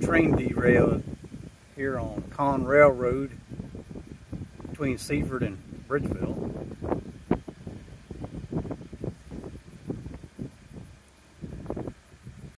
train derailed here on Con Railroad between Seaford and Bridgeville.